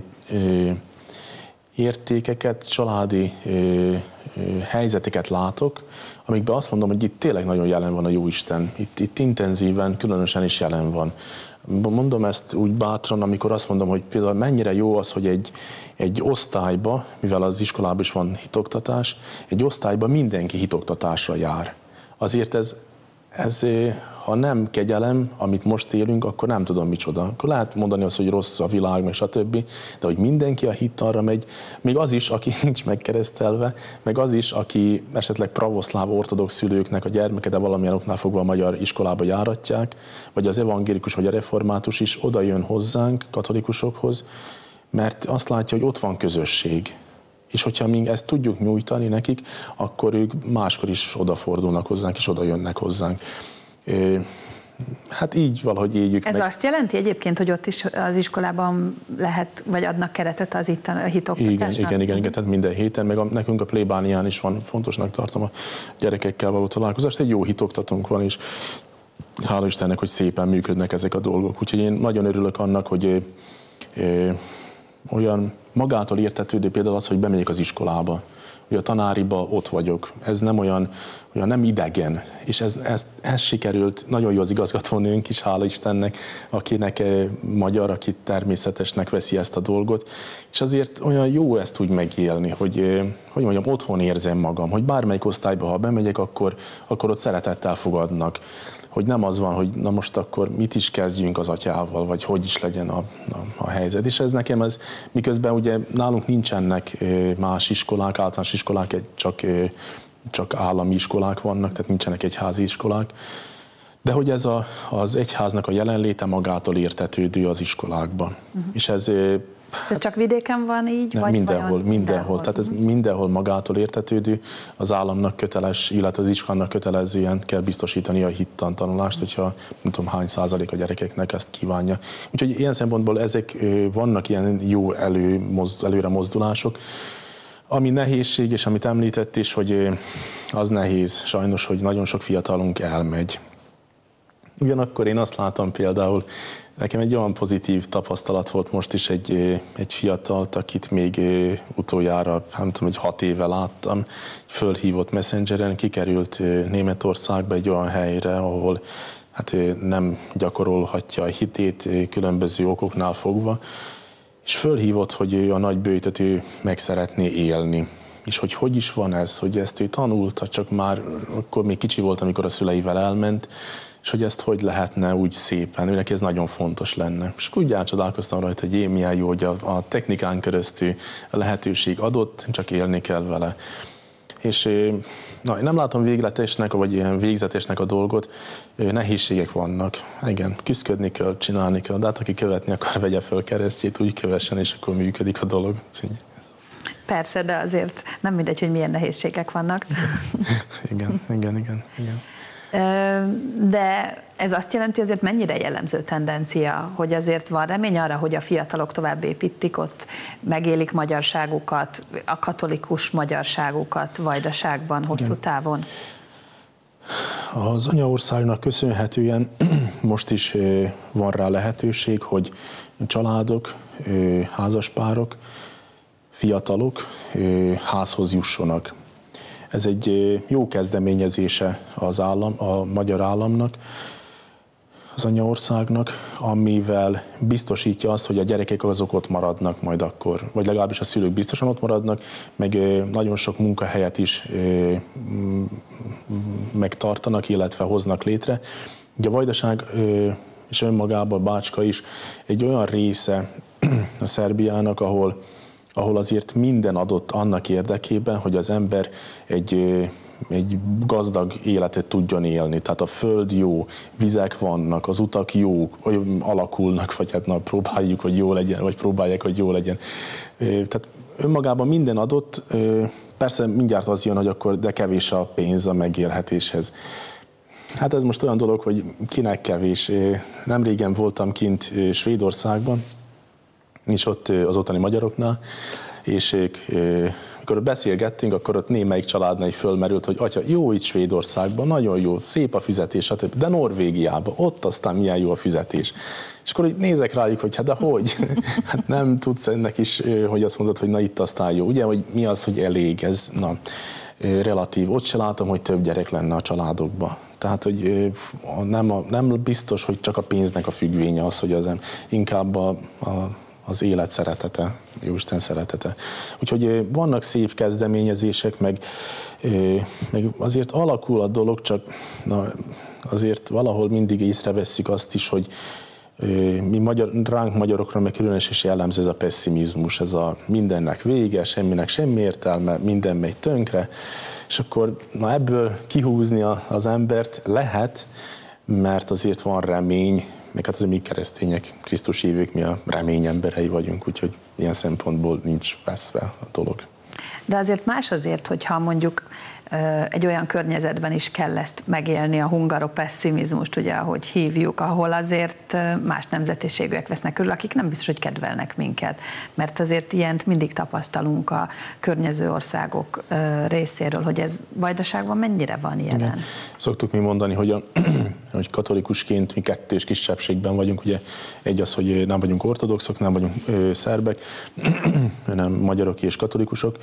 értékeket, családi helyzeteket látok, amikben azt mondom, hogy itt tényleg nagyon jelen van a Jóisten. Itt intenzíven, különösen is jelen van. Mondom ezt úgy bátran, amikor azt mondom, hogy például mennyire jó az, hogy egy osztályba, mivel az iskolában is van hitoktatás, egy osztályba mindenki hitoktatásra jár. Azért ez ha nem kegyelem, amit most élünk, akkor nem tudom micsoda. Akkor lehet mondani azt, hogy rossz a világ, meg stb., de hogy mindenki a hittalra megy, még az is, aki nincs megkeresztelve, meg az is, aki esetleg pravoszláv ortodox szülőknek a gyermeke, de valamilyen oknál fogva a magyar iskolába járatják, vagy az evangélikus, vagy a református is oda jön hozzánk, katolikusokhoz, mert azt látja, hogy ott van közösség. És hogyha mi ezt tudjuk nyújtani nekik, akkor ők máskor is odafordulnak hozzánk, és oda jönnek hozzánk. Hát így valahogy éljük Ez meg. Azt jelenti egyébként, hogy ott is az iskolában lehet, vagy adnak keretet az itt a hitoktatásnak? Igen, tehát minden héten, meg nekünk a plébánián is van, fontosnak tartom a gyerekekkel való találkozást, egy jó hitoktatónk van, és hála Istennek, hogy szépen működnek ezek a dolgok. Úgyhogy én nagyon örülök annak, hogy olyan magától értetődő például az, hogy bemegyek az iskolába, hogy a tanáriba ott vagyok. Ez nem olyan nem idegen. És ez sikerült, nagyon jó az igazgatónőnk is, hála Istennek, akinek magyar, aki természetesnek veszi ezt a dolgot. És azért olyan jó ezt úgy megélni, hogy mondjam, otthon érzem magam, hogy bármelyik osztályba, ha bemegyek, akkor ott szeretettel fogadnak. Hogy nem az van, hogy na most akkor mit is kezdjünk az atyával, vagy hogy is legyen a helyzet. És ez nekem miközben ugye nálunk nincsenek más iskolák, általános iskolák, csak állami iskolák vannak, tehát nincsenek egyházi iskolák. De hogy ez az egyháznak a jelenléte magától értetődő az iskolákban. És ez csak vidéken van így? Nem, vagy mindenhol. Tehát ez mindenhol magától értetődő, az államnak köteles, illetve az iskolának kötelezően kell biztosítani a hittanta-tanulást, hogyha nem tudom hány százalék a gyerekeknek ezt kívánja. Úgyhogy ilyen szempontból ezek vannak ilyen jó előre mozdulások. Ami nehézség, és amit említett is, hogy az nehéz sajnos, hogy nagyon sok fiatalunk elmegy. Ugyanakkor én azt látom például, nekem egy olyan pozitív tapasztalat volt most is egy fiatalt, akit még utoljára, nem tudom, hogy 6 éve láttam, fölhívott Messengeren, kikerült Németországba egy olyan helyre, ahol hát nem gyakorolhatja a hitét különböző okoknál fogva, és fölhívott, hogy ő a nagybőjtöt ő meg szeretné élni. És hogy is van ez, hogy ezt ő tanulta, csak már akkor még kicsi volt, amikor a szüleivel elment, és hogy ezt hogy lehetne úgy szépen, neki ez nagyon fontos lenne. És úgy elcsodálkoztam rajta, hogy milyen jó, hogy a technikán keresztül a lehetőség adott, csak élni kell vele. És én nem látom végletesnek, vagy ilyen végzetesnek a dolgot, nehézségek vannak. Igen, küszködni kell, csinálni kell, de hát aki követni akar, vegye föl keresztjét, úgy kövessen, és akkor működik a dolog. Persze, de azért nem mindegy, hogy milyen nehézségek vannak. Igen. De ez azt jelenti, azért mennyire jellemző tendencia, hogy azért van remény arra, hogy a fiatalok tovább építik ott, megélik magyarságukat, a katolikus magyarságukat Vajdaságban hosszú távon? Az anyaországnak köszönhetően most is van rá lehetőség, hogy családok, házaspárok, fiatalok házhoz jussonak. Ez egy jó kezdeményezése a magyar államnak, az anyaországnak, amivel biztosítja azt, hogy a gyerekek azok ott maradnak majd akkor, vagy legalábbis a szülők biztosan ott maradnak, meg nagyon sok munkahelyet is megtartanak, illetve hoznak létre. Ugye a Vajdaság és önmagában Bácska is egy olyan része a Szerbiának, ahol azért minden adott annak érdekében, hogy az ember egy gazdag életet tudjon élni. Tehát a föld jó, vizek vannak, az utak jók, alakulnak, vagy hát próbáljuk, hogy jó legyen, vagy próbálják, hogy jó legyen. Tehát önmagában minden adott, persze mindjárt az jön, hogy akkor de kevés a pénz a megélhetéshez. Hát ez most olyan dolog, hogy kinek kevés. Nemrégen voltam kint Svédországban, és ott az ottani magyaroknál, és amikor beszélgettünk, akkor ott némelyik családnál fölmerült, hogy atya, jó itt Svédországban, nagyon jó, szép a fizetés, stb. De Norvégiában, ott aztán milyen jó a fizetés. És akkor így nézek rájuk, hogy hát de hogy? Hát nem tudsz ennek is, hogy azt mondod, hogy na itt aztán jó. Ugye, hogy mi az, hogy elég, ez relatív. Ott se látom, hogy több gyerek lenne a családokban. Tehát, hogy nem biztos, hogy csak a pénznek a függvénye az, hogy az inkább az élet szeretete, Jóisten szeretete. Úgyhogy vannak szép kezdeményezések, meg azért alakul a dolog, csak azért valahol mindig észrevesszük azt is, hogy ránk magyarokra meg különösen is jellemző ez a pessimizmus, ez a mindennek vége, semminek semmi értelme, minden megy tönkre, és akkor ebből kihúzni az embert lehet, mert azért van remény, meg hát azért mi keresztények, Krisztus hívők, mi a remény emberei vagyunk, úgyhogy ilyen szempontból nincs veszve a dolog. De azért más azért, hogyha mondjuk egy olyan környezetben is kell ezt megélni, a hungaropesszimizmust, ugye, ahogy hívjuk, ahol azért más nemzetiségűek vesznek körül, akik nem biztos, hogy kedvelnek minket, mert azért ilyent mindig tapasztalunk a környező országok részéről, hogy ez Vajdaságban mennyire van jelen. Igen. Szoktuk mi mondani, hogy katolikusként mi kettős kisebbségben vagyunk, ugye egy az, hogy nem vagyunk ortodoxok, nem vagyunk szerbek, hanem magyarok és katolikusok.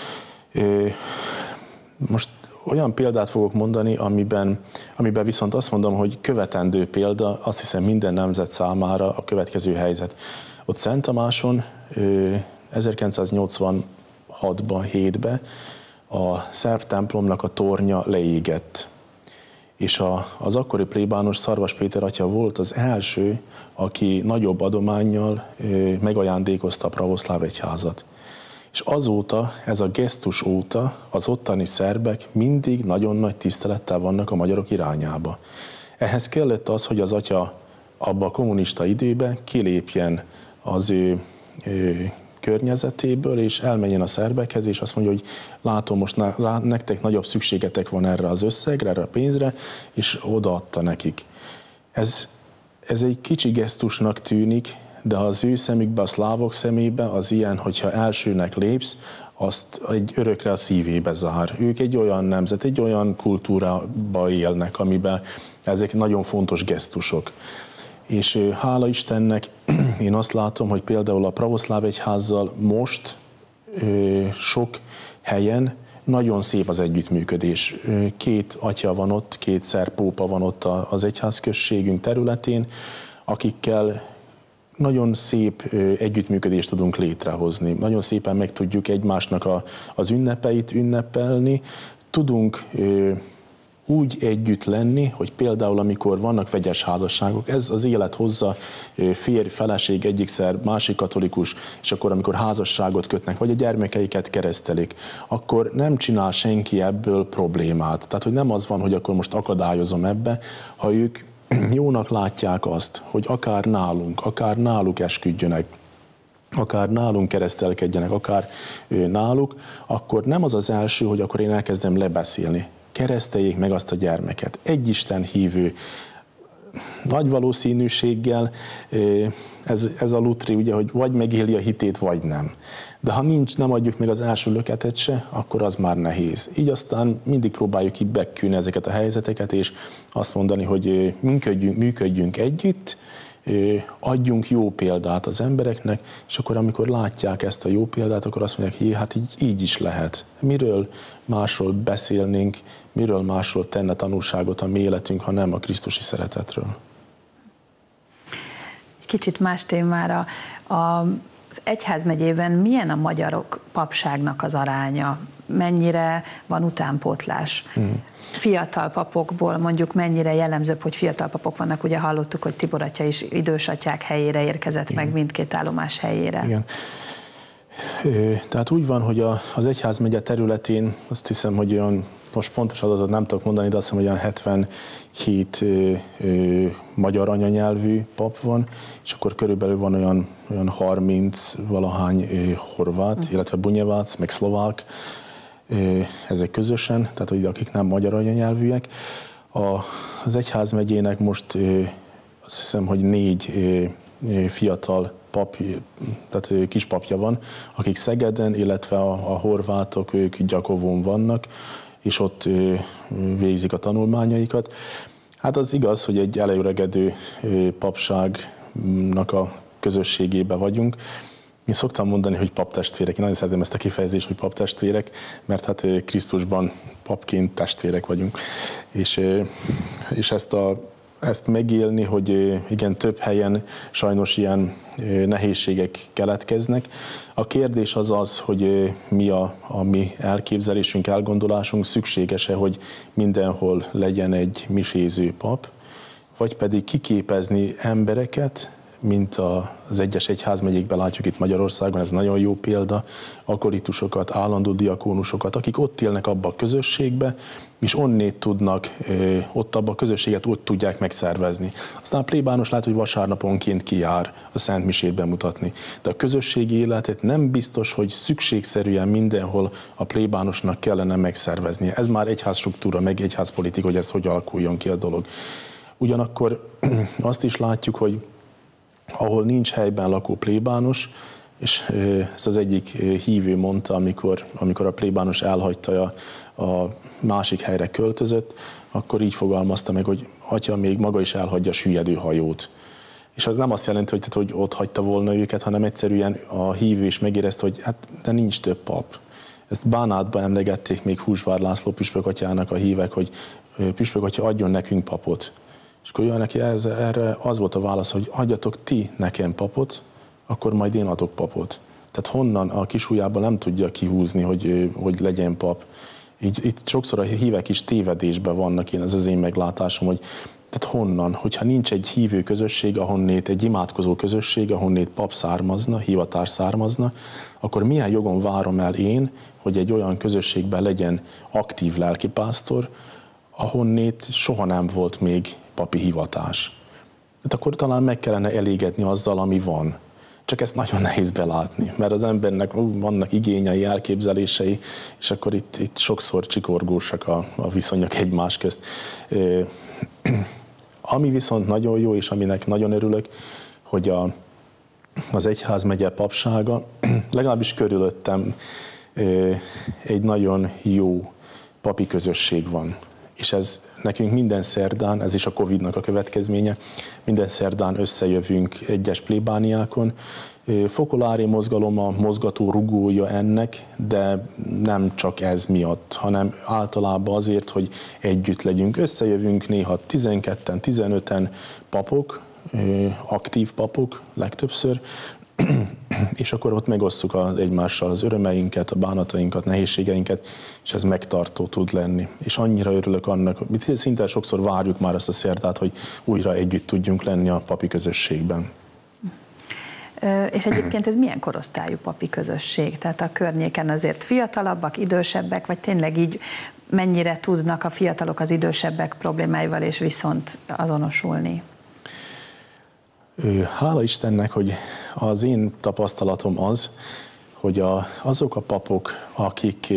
Most olyan példát fogok mondani, amiben viszont azt mondom, hogy követendő példa, azt hiszem minden nemzet számára a következő helyzet. Ott Szent Tamáson 1986-ban, 7-ben a szerb templomnak a tornya leégett. És az akkori plébános Szarvas Péter atya volt az első, aki nagyobb adománnyal megajándékozta a pravoszláv egyházat. És azóta, ez a gesztus óta az ottani szerbek mindig nagyon nagy tisztelettel vannak a magyarok irányába. Ehhez kellett az, hogy az atya abba a kommunista időben kilépjen az ő környezetéből, és elmenjen a szerbekhez, és azt mondja, hogy látom, most nektek nagyobb szükségetek van erre az összegre, erre a pénzre, és odaadta nekik. Ez egy kicsi gesztusnak tűnik, de az ő szemükbe, a szlávok szemébe az ilyen, hogyha elsőnek lépsz, azt egy örökre a szívébe zár. Ők egy olyan nemzet, egy olyan kultúrába élnek, amiben ezek nagyon fontos gesztusok. És hála Istennek én azt látom, hogy például a pravoszláv egyházzal most sok helyen nagyon szép az együttműködés. 2 atya van ott, 2 szerb pópa van ott az egyházközségünk területén, akikkel nagyon szép együttműködést tudunk létrehozni. Nagyon szépen meg tudjuk egymásnak az ünnepeit ünnepelni. Tudunk úgy együtt lenni, hogy például amikor vannak vegyes házasságok, ez az élet hozza, férj, feleség, egyik szerb, másik katolikus, és akkor amikor házasságot kötnek, vagy a gyermekeiket keresztelik, akkor nem csinál senki ebből problémát. Tehát, hogy nem az van, hogy akkor most akadályozom ebbe, ha ők jónak látják azt, hogy akár náluk esküdjönek, akár nálunk keresztelkedjenek, akár náluk, akkor nem az az első, hogy akkor én elkezdem lebeszélni. Kereszteljék meg azt a gyermeket. Egy Isten hívő, nagy valószínűséggel ez a lutri, ugye, hogy vagy megéli a hitét, vagy nem. De ha nem adjuk meg az első löketet se, akkor az már nehéz. Így aztán mindig próbáljuk kibekülni ezeket a helyzeteket, és azt mondani, hogy működjünk együtt, adjunk jó példát az embereknek, és akkor amikor látják ezt a jó példát, akkor azt mondják, hogy hát így is lehet. Miről másról beszélnénk, miről másról tenne tanúságot a mi életünk, ha nem a krisztusi szeretetről. Egy kicsit más témára. Az egyházmegyében milyen a magyarok papságnak az aránya? Mennyire van utánpótlás? Fiatal papokból mondjuk mennyire jellemzőbb, hogy fiatal papok vannak? Ugye hallottuk, hogy Tibor atya is idős atyák helyére érkezett. Igen. Meg mindkét állomás helyére. Igen. Tehát úgy van, hogy az egyházmegye területén azt hiszem, hogy olyan, most pontos adatot nem tudok mondani, de azt hiszem, hogy olyan 77 magyar anyanyelvű pap van, és akkor körülbelül van olyan 30 valahány horvát, illetve bunyevác, meg szlovák, ezek közösen, tehát hogy akik nem magyar anyanyelvűek. Az egyházmegyének most azt hiszem, hogy 4 fiatal pap, tehát kispapja van, akik Szegeden, illetve a horvátok, ők Gyakovón vannak, és ott végzik a tanulmányaikat. Hát az igaz, hogy egy előregedő papságnak a közösségében vagyunk. Én szoktam mondani, hogy paptestvérek. Én nagyon szeretem ezt a kifejezést, hogy paptestvérek, mert hát Krisztusban papként testvérek vagyunk. És ezt megélni, hogy igen, több helyen sajnos ilyen nehézségek keletkeznek. A kérdés az, hogy mi a mi elképzelésünk, elgondolásunk, szükséges-e, hogy mindenhol legyen egy miséző pap, vagy pedig kiképezni embereket, mint az egyes egyházmegyékben látjuk itt Magyarországon, ez nagyon jó példa, akolitusokat, állandó diakónusokat, akik ott élnek abba a közösségbe, és onnét tudnak, ott abba a közösséget ott tudják megszervezni. Aztán a plébános lát, hogy vasárnaponként kijár a Szent Misét bemutatni. De a közösségi életet nem biztos, hogy szükségszerűen mindenhol a plébánosnak kellene megszerveznie. Ez már egyházstruktúra, meg egyházpolitika, hogy ez hogy alakuljon ki a dolog. Ugyanakkor azt is látjuk, hogy ahol nincs helyben lakó plébános, és ez az egyik hívő mondta, amikor a plébános elhagyta a másik helyre költözött, akkor így fogalmazta meg, hogy atya még maga is elhagyja a süllyedő hajót. És az nem azt jelenti, hogy ott hagyta volna őket, hanem egyszerűen a hívő is megérezte, hogy hát de nincs több pap. Ezt Bánátban emlegették még Húsvár László püspök atyának a hívek, hogy püspök atya adjon nekünk papot. És akkor jön neki erre az volt a válasz, hogy adjatok ti nekem papot, akkor majd én adok papot. Tehát honnan a kisujjában nem tudja kihúzni, hogy legyen pap. Itt sokszor a hívek is tévedésben vannak, ez az én meglátásom, hogy tehát honnan, hogyha nincs egy hívő közösség, ahonnét egy imádkozó közösség, ahonnét pap származna, hivatás származna, akkor milyen jogon várom el én, hogy egy olyan közösségben legyen aktív lelkipásztor, ahonnét soha nem volt még papi hivatás. Hát akkor talán meg kellene elégedni azzal, ami van. Csak ezt nagyon nehéz belátni, mert az embernek vannak igényei, elképzelései, és akkor itt sokszor csikorgósak a viszonyok egymás közt. Ami viszont nagyon jó, és aminek nagyon örülök, hogy az egyházmegye papsága, legalábbis körülöttem egy nagyon jó papi közösség van. És ez nekünk minden szerdán, ez is a Covid-nak a következménye, minden szerdán összejövünk egyes plébániákon. Fokolári mozgalom a mozgató rugója ennek, de nem csak ez miatt, hanem általában azért, hogy együtt legyünk. Összejövünk néha 12-en, 15-en papok, aktív papok legtöbbször, és akkor ott megosztjuk egymással az örömeinket, a bánatainkat, nehézségeinket, és ez megtartó tud lenni. És annyira örülök annak, hogy szinte sokszor várjuk már azt a szerdát, hogy újra együtt tudjunk lenni a papi közösségben. És egyébként ez milyen korosztályú papi közösség? Tehát a környéken azért fiatalabbak, idősebbek, vagy tényleg így mennyire tudnak a fiatalok az idősebbek problémáival és viszont azonosulni? Hála Istennek, hogy az én tapasztalatom az, hogy azok a papok, akik,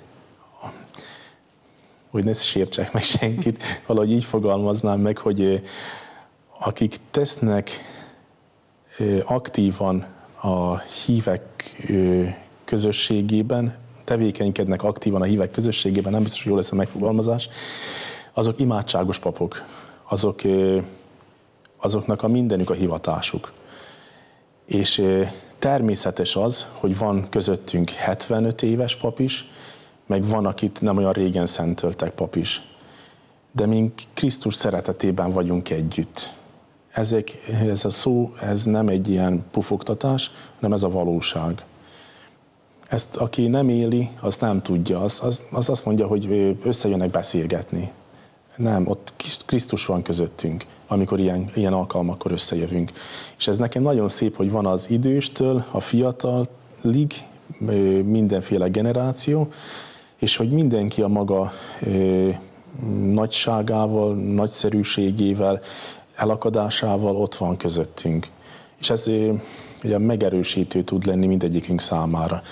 hogy ne sértsek meg senkit, valahogy így fogalmaznám meg, hogy akik tesznek aktívan a hívek közösségében, tevékenykednek aktívan a hívek közösségében, nem biztos, hogy jó lesz a megfogalmazás, azok imádságos papok, azoknak a mindenük a hivatásuk. És természetes az, hogy van közöttünk 75 éves pap is, meg van, akit nem olyan régen szentöltek pap is. De mi Krisztus szeretetében vagyunk együtt. Ez a szó, ez nem egy ilyen pufogtatás, hanem ez a valóság. Ezt, aki nem éli, az nem tudja. Az azt mondja, hogy összejönnek beszélgetni. Nem, ott Krisztus van közöttünk, amikor ilyen alkalmakkor összejövünk. És ez nekem nagyon szép, hogy van az időstől a fiatalig mindenféle generáció, és hogy mindenki a maga nagyságával, nagyszerűségével, elakadásával ott van közöttünk. És ez ugye megerősítő tud lenni mindegyikünk számára.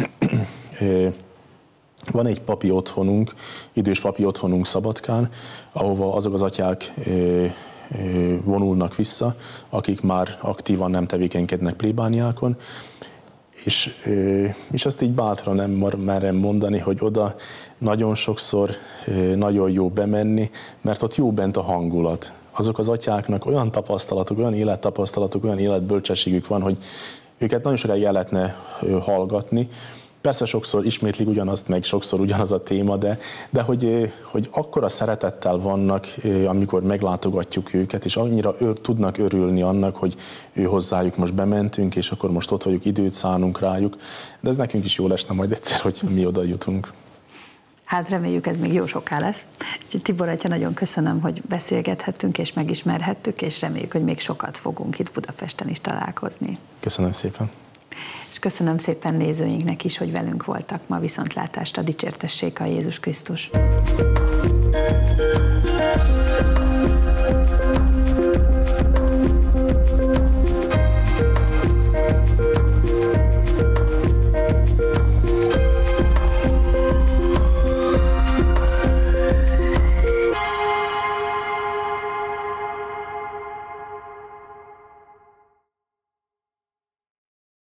Van egy papi otthonunk, idős papi otthonunk Szabadkán, ahova azok az atyák vonulnak vissza, akik már aktívan nem tevékenykednek plébániákon, és azt így bátran nem merem mondani, hogy oda nagyon sokszor nagyon jó bemenni, mert ott jó bent a hangulat. Azok az atyáknak olyan tapasztalatok, olyan élettapasztalatok, olyan életbölcsességük van, hogy őket nagyon sokáig el lehetne hallgatni. Persze sokszor ismétlik ugyanazt, meg sokszor ugyanaz a téma, de hogy akkora szeretettel vannak, amikor meglátogatjuk őket, és annyira tudnak örülni annak, hogy hozzájuk most bementünk, és akkor most ott vagyunk, időt szánunk rájuk. De ez nekünk is jól esne majd egyszer, hogy mi oda jutunk. Hát reméljük, ez még jó soká lesz. Úgyhogy Tibor atya, nagyon köszönöm, hogy beszélgethettünk és megismerhettük, és reméljük, hogy még sokat fogunk itt Budapesten is találkozni. Köszönöm szépen. És köszönöm szépen nézőinknek is, hogy velünk voltak ma. Viszontlátásra, dicsértessék a Jézus Krisztus.